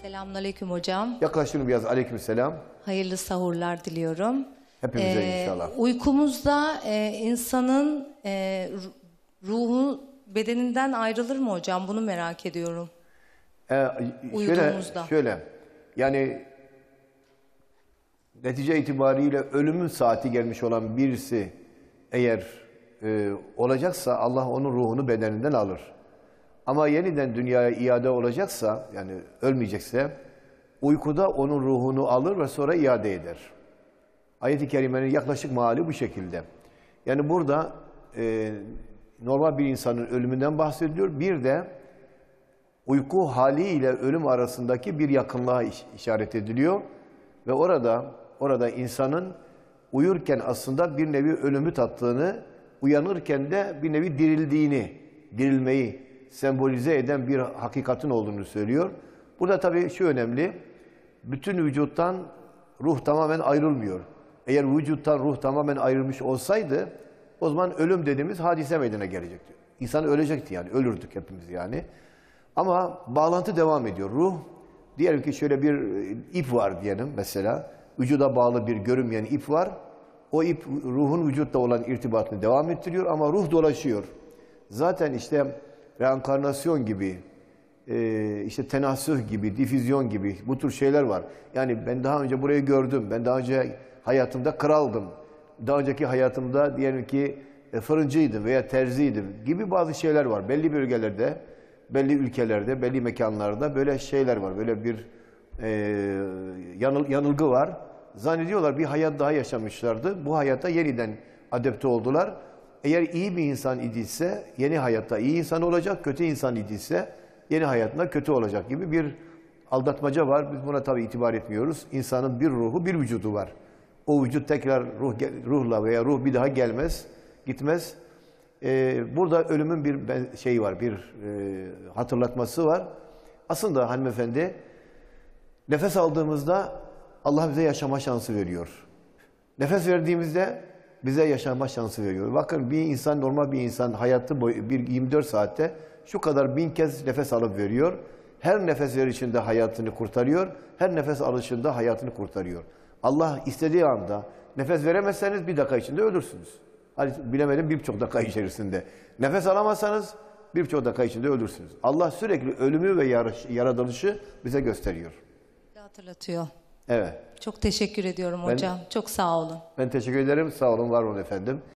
Selamünaleyküm hocam. Yaklaştırın biraz. Aleykümselam. Hayırlı sahurlar diliyorum. Hepimize inşallah. Uykumuzda insanın ruhu bedeninden ayrılır mı hocam? Bunu merak ediyorum. Uyuduğumuzda. Şöyle, yani netice itibariyle ölümün saati gelmiş olan birisi eğer olacaksa Allah onun ruhunu bedeninden alır. Ama yeniden dünyaya iade olacaksa, yani ölmeyecekse, uykuda onun ruhunu alır ve sonra iade eder. Ayet-i Kerime'nin yaklaşık meali bu şekilde. Yani burada normal bir insanın ölümünden bahsediliyor. Bir de uyku haliyle ölüm arasındaki bir yakınlığa işaret ediliyor. Ve orada insanın uyurken aslında bir nevi ölümü tattığını, uyanırken de bir nevi dirilmeyi sembolize eden bir hakikatin olduğunu söylüyor. Burada tabii şu önemli, bütün vücuttan ruh tamamen ayrılmıyor. Eğer vücuttan ruh tamamen ayrılmış olsaydı, o zaman ölüm dediğimiz hadise meydana gelecekti. İnsan ölecekti yani, ölürdük hepimiz yani. Ama bağlantı devam ediyor. Ruh, diyelim ki şöyle bir ip var diyelim mesela, vücuda bağlı bir görünmeyen ip var. O ip ruhun vücutta olan irtibatını devam ettiriyor ama ruh dolaşıyor. Zaten işte reenkarnasyon gibi, işte tenasüh gibi, difüzyon gibi bu tür şeyler var. Yani ben daha önce burayı gördüm, ben daha önce hayatımda kraldım, daha önceki hayatımda diyelim ki fırıncıydım veya terziydim gibi bazı şeyler var. Belli bölgelerde, belli ülkelerde, belli mekanlarda böyle şeyler var. Böyle bir yanılgı var. Zannediyorlar bir hayat daha yaşamışlardı. Bu hayata yeniden adapte oldular. Eğer iyi bir insan idiyse yeni hayatta iyi insan olacak, kötü insan idiyse yeni hayatında kötü olacak gibi bir aldatmaca var. Biz buna tabii itibar etmiyoruz. İnsanın bir ruhu, bir vücudu var. O vücut tekrar ruhla veya ruh bir daha gitmez. Burada ölümün bir şeyi var, bir hatırlatması var. Aslında hanımefendi, nefes aldığımızda Allah bize yaşama şansı veriyor. Nefes verdiğimizde bize yaşama şansı veriyor. Bakın bir insan, normal bir insan hayatı boyu 24 saatte şu kadar 1000 kez nefes alıp veriyor. Her nefes verişinde hayatını kurtarıyor. Her nefes alışında hayatını kurtarıyor. Allah istediği anda nefes veremezseniz 1 dakika içinde ölürsünüz. Hadi bilemedim 1,5 dakika içerisinde. Nefes alamazsanız 1,5 dakika içinde ölürsünüz. Allah sürekli ölümü ve yaratılışı bize gösteriyor. Hatırlatıyor. Evet. Çok teşekkür ediyorum hocam. Çok sağ olun. Ben teşekkür ederim. Sağ olun, var olun efendim.